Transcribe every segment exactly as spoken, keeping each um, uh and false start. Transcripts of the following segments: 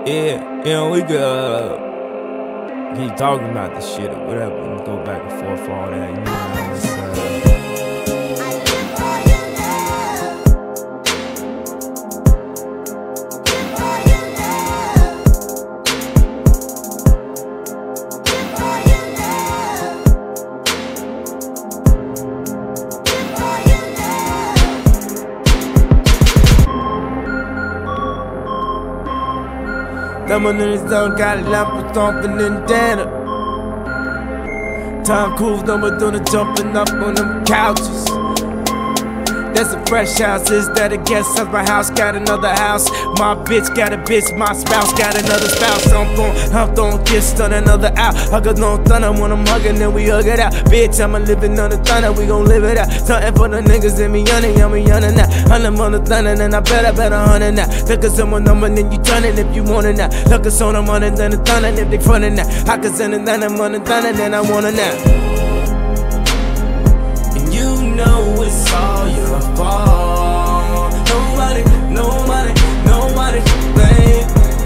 Yeah, you know, we could uh, keep talking about this shit or whatever and go back and forth for all that, you know. It's, uh, Them niggas don't got a lamp thumping in data. Time cruise, them doing the jumping up on them couches. That's a fresh house, is that a guest house? My house got another house. My bitch got a bitch, my spouse got another spouse. I'm gon' I'm throwing kiss on another out. I got no thunder when I'm hugging, then we hug it out. Bitch, I'm a living on the thunder, we gon' live it out. Something for the niggas in me yawning, yeah, me yawning now. I'm on the thunder, then I bet I bet a hundred now. Look at someone number, then you turn it if you want it now. Look at someone money, then the thunder, if they frontin' now. I can send it down, I'm on the thunder, then I want it now. You know it's all your fault. Nobody, nobody, nobody to blame.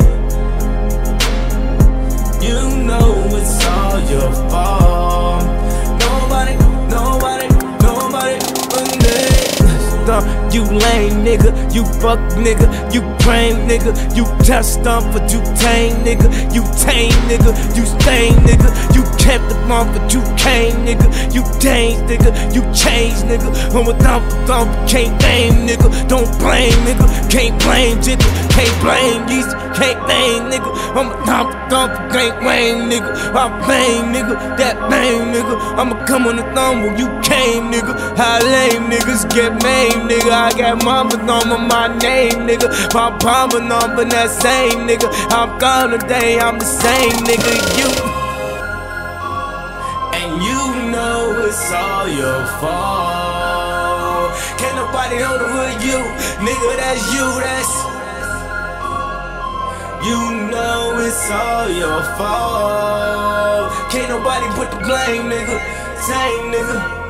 You know it's all your fault. Nobody, nobody, nobody but me. You lame nigga, you fuck nigga, you brain nigga, you tough stump but you tame nigga, you tame nigga, you stain nigga, you kept the month but you came nigga, you change nigga, you change nigga. I'm a thump thump, can't blame nigga, don't blame nigga, can't blame jigga, can't blame yeast, can't blame nigga. I'm a thump thump, can't blame nigga, I blame nigga, that blame nigga. I'ma come on the thumb when you came nigga. How lame niggas get made nigga. I got mama number, my name nigga, my mama number, that same nigga. I'm gone today, I'm the same nigga. You and you know it's all your fault. Can't nobody hold it with you, nigga. That's you, that's you know it's all your fault. Can't nobody put the blame, nigga. Same nigga.